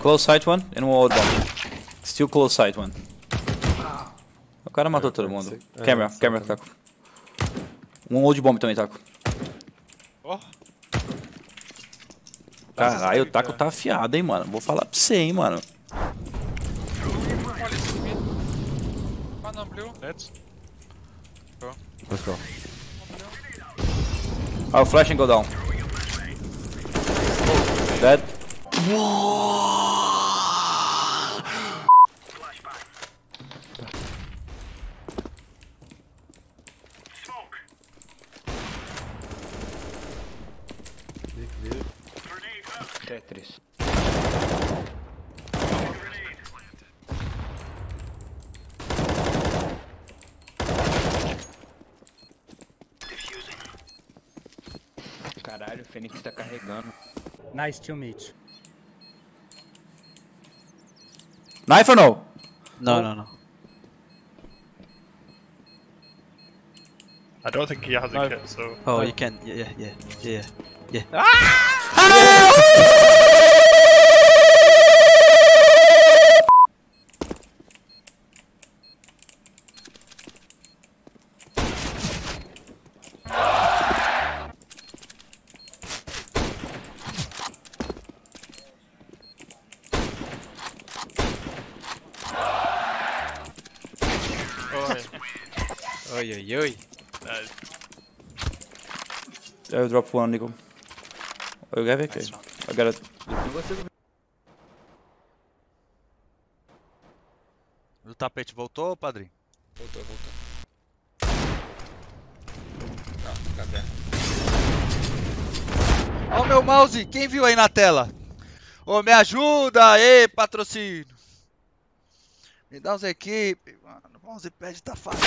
Close sight one and one old bomb. Still close sight one. O cara matou todo mundo. Camera, Taco. Um old bomb também, Taco. Oh. Caralho, o Taco tá afiado, hein, mano. Vou falar pra você, hein, mano. Let's go. I'll flash and go down. Dead. Tetris. Caralho, o Fênix tá carregando. Nice teammate. Knife or no? No. I don't think he has a kit, so... Oh, you can. Yeah. Oi. I will drop one, Nico. Eu ganhei aqui. I got it. O tapete voltou, padrinho? Voltou. Não, fica aberto. Ó o meu mouse, quem viu aí na tela? Ô, me ajuda aí, patrocínio. Me dá uns equipes, mano. O mousepad tá fácil.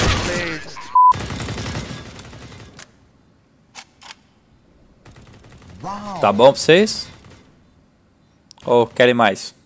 Tá bom pra vocês? Ou querem mais?